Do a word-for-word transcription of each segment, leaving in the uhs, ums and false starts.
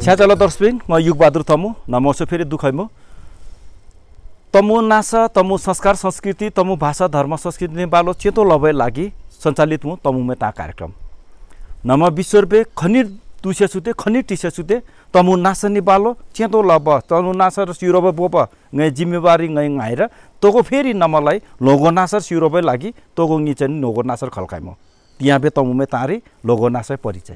छ्याचल दर्शक म युगबहादुर तमु नमस्ते फेरि दुखैमो तमु नासा तमु संस्कार संस्कृति तमु भाषा धर्म संस्कृति ने बालो चेतो लबे लागि सञ्चालित हूँ तमु में ता कार्यक्रम नम विश्वरबे खनिर तुसे सुते खनिर टिसे सुते तमु नासा नि बालो चेतो लब तमु नासा र सिरोब बोप ngै जिम्मेवारी ngै ngैर तोको फेरि नमलाई लोगो नासर सिरोबे लागि तोको निचन लोगो नासर खल्काइमो त्यहाँ बे तमु में तारे लोगो नासर परिचय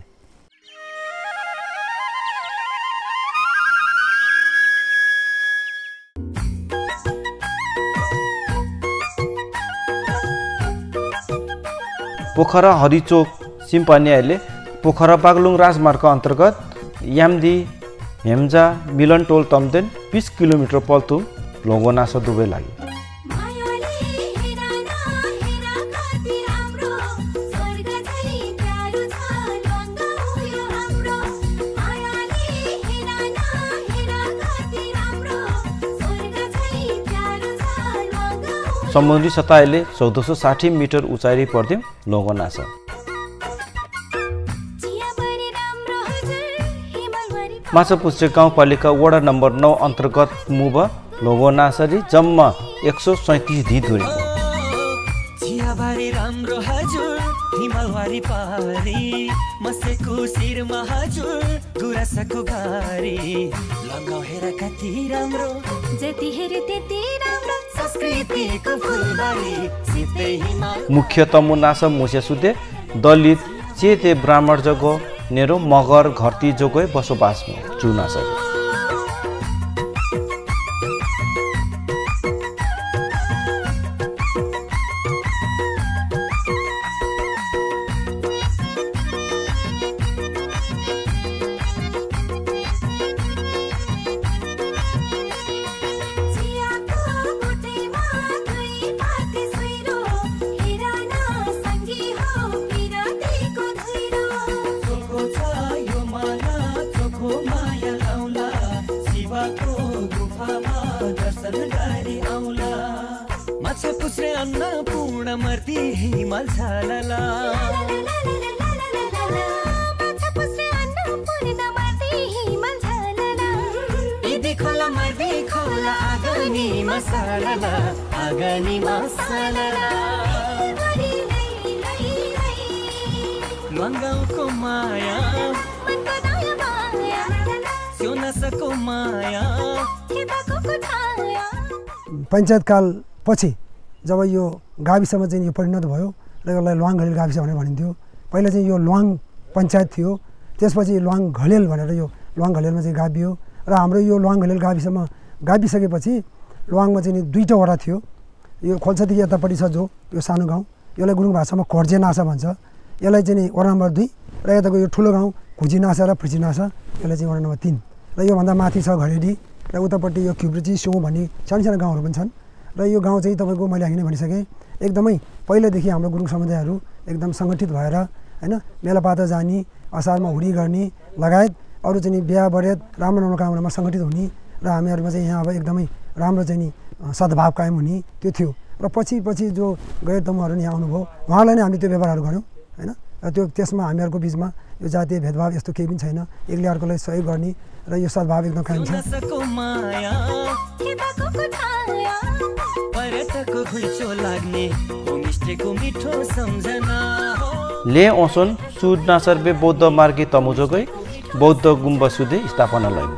पोखरा हरिचोक सिम्पानियाले पोखरा बागलुङ राजमार्ग अन्तर्गत यामदी हेम्जा मिलनटोल तम्देन बीस किलोमिटर पल्तु लोगोनासा दुबई लागि समुद्री सतहले चौध सौ साठी मिटर उचाइ पर्दिम लोगोनासा माछापुच्छ्रे गाउँपालिका वडा नम्बर नौ अन्तर्गत मुब लोगोनासरी जम्मा एक सौ सैंतीस धी दूरी मुख्य तमु नासा मुसे सुते दलित चेते ब्राह्मण जगो नेरो मगर घरती जोगै बसोबास चुनासा पञ्चायत काल पछि जब यो गाविसमा चाहिँ यो परिणत भयो र यसलाई ल्वाङ घलेल गाविस भनेर भनिन्थ्यो पहिला चाहिँ यो ल्वाङ पञ्चायत थियो त्यसपछि ल्वाङ घलेल भनेर यो ल्वाङ घलेलमा चाहिँ गाभियो र हाम्रो यो ल्वाङ घलेल गाविसमा गाविसकेपछि ल्वाङमा चाहिँ दुईटा वडा थियो यो खोल्सादेखि यतापट्टि छ जो यो सानो गाउँ यसलाई गुरुङ भाषामा कर्जे नासा भन्छ यसलाई चाहिँ वडा नम्बर दुई र यताको यो ठुलो गाउँ खुजी नासा र फ्रिजी नासा यसलाई चाहिँ वडा नम्बर तिन र योभन्दा माथि छ घरेडी र उतापट्टि यो क्युब्रिची सो भन्ने सानो सानो गाउँहरू पनि छन् र यो गाउँ चाहिँ तपाईँको मैले अघि नै भनिसकेँ एकदमै पहिलादेखि हाम्रो गुरुङ समुदायहरू एकदम सङ्गठित भएर होइन मेलापाता जाने असारमा हुरी गर्ने लगायत अरू चाहिँ बिहा बरेत राम्रो राम्रो कामहरूमा सङ्गठित हुने र हामीहरूमा चाहिँ यहाँ अब एकदमै राम्रो चाहिँ नि सद्भाव कायम हुने त्यो थियो र पछि पछि जो गैर तमुहरू यहाँ आउनुभयो उहाँलाई नै हामीले त्यो व्यवहारहरू गऱ्यौँ होइन र त्यो त्यसमा हामीहरूको बिचमा यो जातीय भेदभाव यस्तो केही पनि छैन एकले अर्कोलाई सहयोग गर्ने र यो सद्भाव एकदम कायम छ ले ओसन सुद नासरबे बौद्ध मार्गी तमुजोगै बौद्ध गुम्बा सुदे स्थापना लाग्यो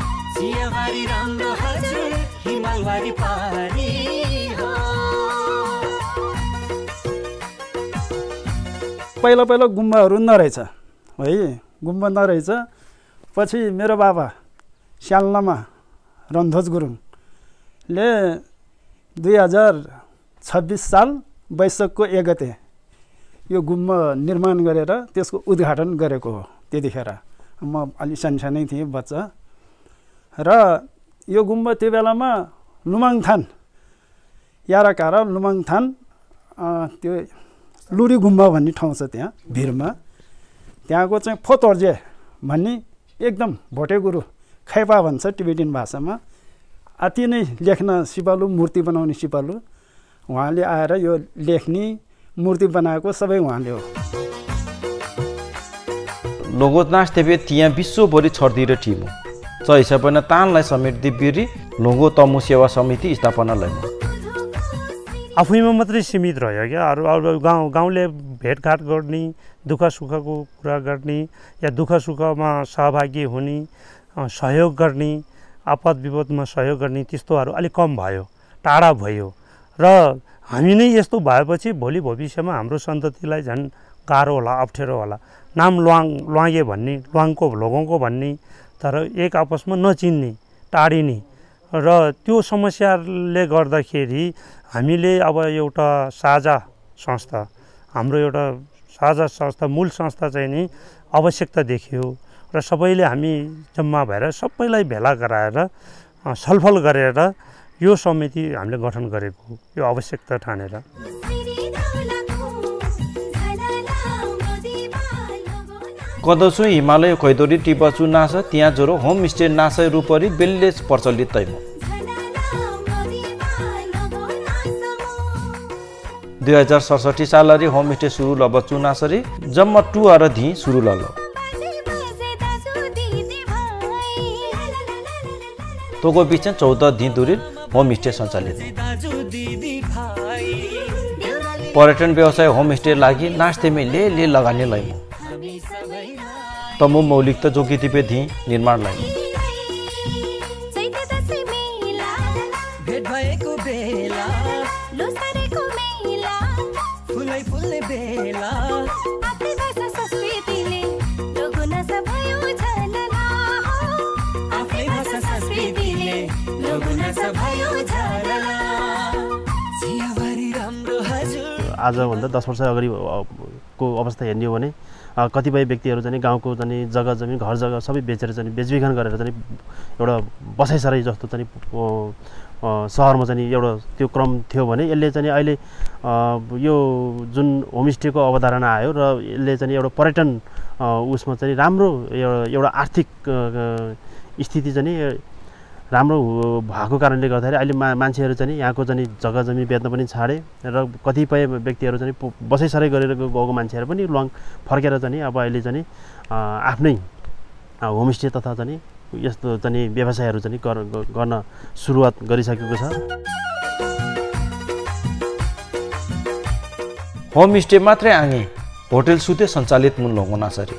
पहिला पहिला गुम्बाहरू नरहेछ है गुम्बा नरहेछ पछि मेरो बाबा स्यालनामा रन्धोज गुरुङले दुई हजार छब्बिस साल वैशाखको एक गते यो गुम्बा निर्माण गरेर त्यसको उद्घाटन गरेको हो त्यतिखेर म अलि सानसानै थिएँ बच्चा र यो गुम्बा त्यो बेलामा लुमाङथान याराकारा लुमाङथान त्यो लुरी गुम्बा भन्ने ठाउँ छ त्यहाँ भिरमा त्यहाँको चाहिँ फोतर्जे भन्ने एकदम भोटे गुरु खैपा भन्छ टिबेटियन भाषामा अति नै लेख्न सिपालु मूर्ति बनाउने सिपालु उहाँले आएर यो लेख्ने मूर्ति बनाएको सबै उहाँले हो लोगोनास तेबे त्यहाँ विश्वभरि छर्दिएर टिम च हिसाबैना तानलाई समेत दिबिरी लोगो तमु सेवा समिति स्थापना लैम आफैमा मात्रै सीमित रह्यो क्या अरू अरू गाउँ गाउँले भेटघाट गर्ने दुःख सुखको कुरा गर्ने या दुःख सुखमा सहभागी हुने सहयोग गर्ने आपद विपदमा सहयोग गर्ने त्यस्तोहरू अलिक कम भयो टाढा भयो र हामी नै यस्तो भएपछि भोलि भविष्यमा हाम्रो सन्ततिलाई झन् गाह्रो होला अप्ठ्यारो होला नाम ल्वाङ ल्वाङ्गे भन्ने ल्वाङको लोगोङको भन्ने तर एक आपसमा नचिन्ने टाढिने र त्यो समस्याले गर्दाखेरि हामीले अब एउटा साझा संस्था हाम्रो एउटा साझा संस्था मूल संस्था चाहिँ नि आवश्यकता देखियो र सबैले हामी जम्मा भएर सबैलाई भेला गराएर छलफल गरेर यो समिति हामीले गठन गरेको यो आवश्यकता ठानेर कदसु हिमालय खैदोरी टिपचु नास त्यहाँ जोरो होमस्टे नास रूपरी बेल्ले प्रचलित तैम दुई हजार सडसठी सालरी होमस्टे सुरु लबचु नासरी जम्मा टु आर धी सुरु ललो तोको बीच चौध दिन दूरी होमस्टे सञ्चालित पर्यटन व्यवसाय होमस्टे लागि नास्तेमे ले ले लगानी लैम तमु मौलिकता जोगितिपे धी निर्माण लैम आजभन्दा दस वर्ष अगाडि को अवस्था हेर्ने हो भने कतिपय व्यक्तिहरू चाहिँ गाउँको चाहिँ जग्गा जमिन घर जग्गा सबै बेचेर चाहिँ बेचबिखन गरेर चाहिँ एउटा बसाइसराई जस्तो चाहिँ सहरमा चाहिँ एउटा त्यो क्रम थियो भने यसले चाहिँ अहिले यो जुन होमस्टेको अवधारणा आयो र यसले चाहिँ एउटा पर्यटन उसमा चाहिँ राम्रो एउटा आर्थिक स्थिति चाहिँ राम्रो भएको कारणले गर्दाखेरि अहिले मा मान्छेहरू चाहिँ यहाँको चाहिँ जग्गा जमिन बेच्न पनि छाडे र कतिपय व्यक्तिहरू चाहिँ बसाइसराई गरेर गएको मान्छेहरू पनि लङ फर्केर चाहिँ अब अहिले चाहिँ आफ्नै होमस्टे तथा चाहिँ यस्तो चाहिँ व्यवसायहरू चाहिँ गर्न सुरुवात गरिसकेको छ होमस्टे मात्रै आगे होटल सुते सञ्चालित मूल होनासरी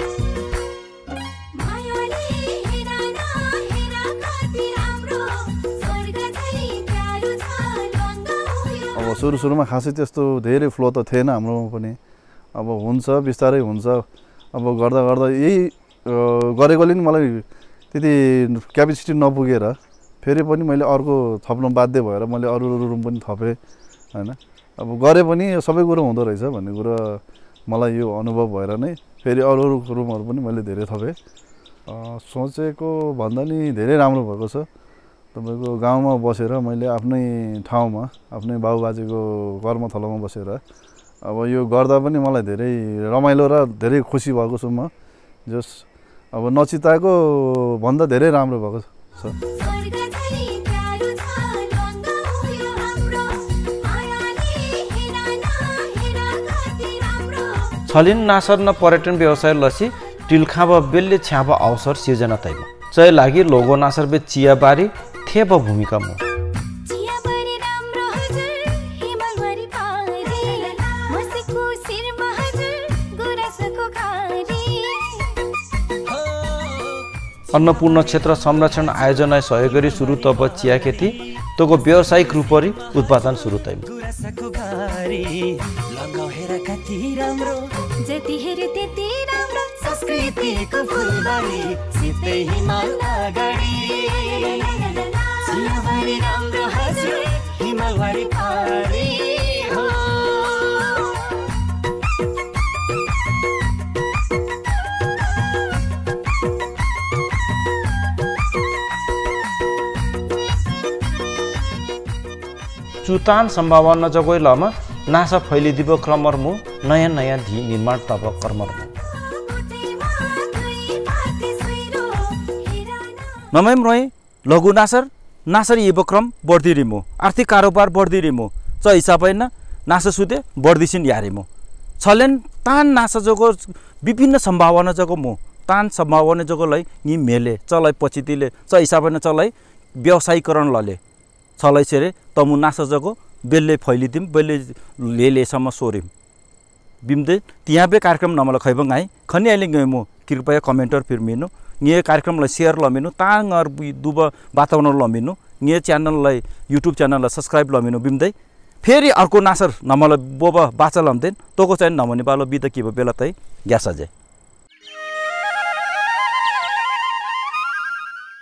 सुरु सुरुमा खासै त्यस्तो धेरै फ्लो त थिएन हाम्रोमा पनि अब हुन्छ बिस्तारै हुन्छ अब गर्दा गर्दा यही गरेकोले नि मलाई त्यति क्यापेसिटी नपुगेर फेरि पनि मैले अर्को थप्न बाध्य भएर मैले अरू अरू रुम पनि थपेँ हैन अब गरे पनि सबै कुरो हुँदो रहेछ भन्ने कुरा मलाई यो अनुभव भएर नै फेरि अरू अरू रुमहरू पनि मैले धेरै थपेँ सोचेको भन्दा नि धेरै राम्रो भएको छ तपाईको गाउँमा बसेर मैले आफ्नै ठाउँमा आफ्नै बाबुबाजेको कर्मथलोमा बसेर अब यो गर्दा पनि मलाई धेरै रमाइलो र धेरै खुसी भएको छु म जस अब नचिताको भन्दा धेरै राम्रो भएको छ छलिन नासर्न पर्यटन व्यवसाय लसी टिलखाब बेल्ले छ्याब अवसर सिर्जना तैम चय लागि लोगो नासरबे चियाबारी थेप भूमिका मो अन्नपूर्ण क्षेत्र संरक्षण आयोजना सहयोग गरी सुरु तब चिया खेती तोको व्यावसायिक रूपरी उत्पादन सुरु तैम जति हेरे त्यति राम्रो संस्कृतिको फुलबारी सिधै हिमाल अगाडि चियाबारी राम्रो हजुर हिमालबारी पारी हो चुतान सम्भावना जगोइलमा नासा फैलिदिब क्रमरमु नयाँ नयाँ धी निर्माण तब कर्मरमु नमैम रोइ लघु नासर नासर इबक्रम बढ्दी रिमो आर्थिक कारोबार बढ्दी रिमो च हिसाबैन नासा सुते बढ्दिसिन यारिमो छलेन तान नासा जगो विभिन्न सम्भावना जगो मु तान संभावना जगोलाई नि मेले चलाई पछि तिले च हिसाबले चलाई व्यवसायीकरण लले चलाई छरे तमु नास जगो बेलले फैलिदिम बेलले लेलेसम्म सोरिम बिमदे त्यहाँ बे कार्यक्रम नमल खैबङ आइ खनि आइले गएमु कृपया कमेन्टर फिर मिनु ये कार्यक्रमलाई सेयर लमिनु ताङर दुब वातावरण लमिनु ये च्यानललाई युट्युब च्यानललाई सब्स्क्राइब लमिनु बिमदै फेरि अर्को नासर नमल बोब बाचा लम्देन तोको चाहिँ नमनि बालो बिद कि बेला तै ग्यास अझै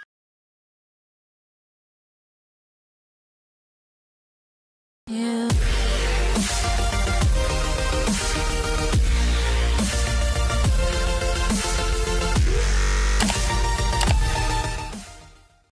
Yeah.